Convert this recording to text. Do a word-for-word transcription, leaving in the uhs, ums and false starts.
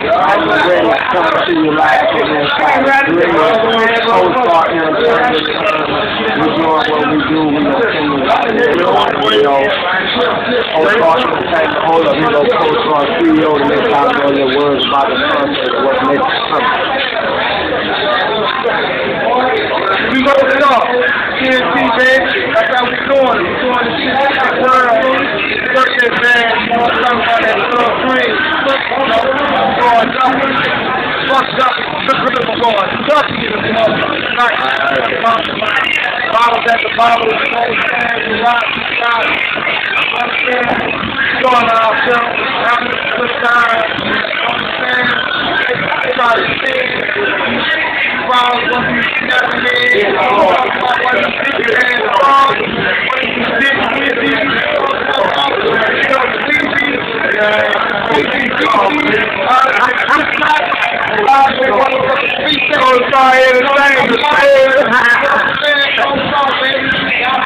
Ready to come to you live from inside the radio. Co-star Entertainment. We're doing what we do. We continue to radio. Co-star Entertainment. Hold up, we go co-star C E O to make out all your words about the concept of what makes it something. We wrote it off. T N T, baby. That's how we doing it. We're doing this shit in the world. Birthday band. You know, talking about that little dream. You know, going jumping. Fucked up. Look at them going. Ducky in the motherfucker. Nice. Bottles at the bottle. Close hands. The rock. The rock. Understand? Going ourselves. Having a good time. Understand? Try to sing. Problems when you never made. Talk about what you did your hands wrong. What you did with it. You don't see me. I'm not. I'm not. I'm not.